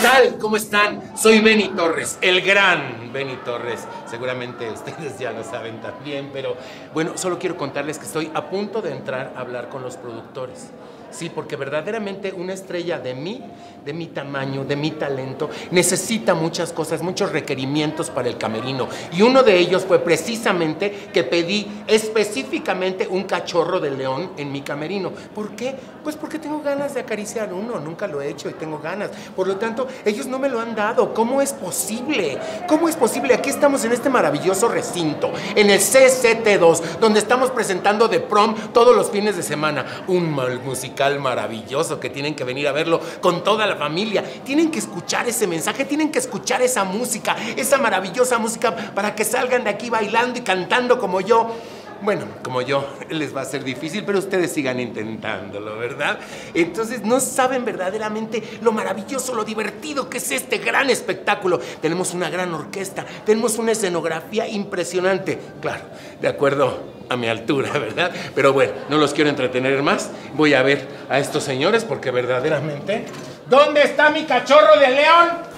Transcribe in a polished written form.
tal? ¿Cómo están? Soy Benny Torres, el gran Benny Torres. Seguramente ustedes ya lo saben también, pero bueno, solo quiero contarles que estoy a punto de entrar a hablar con los productores. Sí, porque verdaderamente una estrella de mi tamaño, de mi talento, necesita muchas cosas, muchos requerimientos para el camerino. Y uno de ellos fue precisamente que pedí específicamente un cachorro de león en mi camerino. ¿Por qué? Pues porque tengo ganas de acariciar uno, nunca lo he hecho y tengo ganas. Por lo tanto, ellos no me lo han dado. ¿Cómo es posible? ¿Cómo es posible? Aquí estamos en este maravilloso recinto, en el CCT2, donde estamos presentando The Prom todos los fines de semana. Un musical maravilloso que tienen que venir a verlo con toda la familia. Tienen que escuchar ese mensaje, tienen que escuchar esa música, esa maravillosa música para que salgan de aquí bailando y cantando como yo. Bueno, como yo, les va a ser difícil, pero ustedes sigan intentándolo, ¿verdad? Entonces, no saben verdaderamente lo maravilloso, lo divertido que es este gran espectáculo. Tenemos una gran orquesta, tenemos una escenografía impresionante. Claro, de acuerdo a mi altura, ¿verdad? Pero bueno, no los quiero entretener más. Voy a ver a estos señores porque verdaderamente... ¿Dónde está mi cachorro de león?